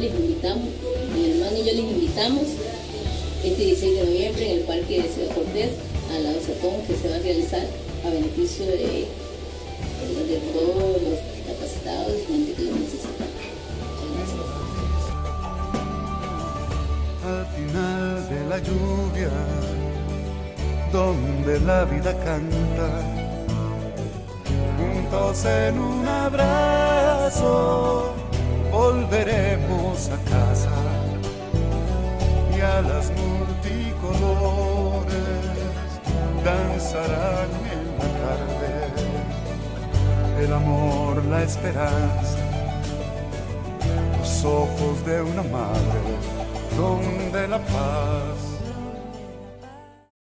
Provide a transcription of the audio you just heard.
les invitamos, mi hermano y yo les invitamos este 16 de noviembre en el Parque de Ciudad Cortés a la Osatón, que se va a realizar a beneficio de todos los capacitados y gente que lo necesita. Al final de la lluvia, donde la vida canta, juntos en un abrazo, volveremos a casa y a las multicolores danzarán en la tarde el amor, la esperanza, los ojos de una madre donde la paz